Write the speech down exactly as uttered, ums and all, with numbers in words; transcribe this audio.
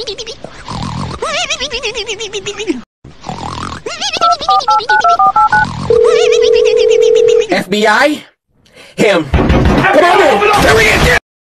F B I? Him. Come on in. There he is.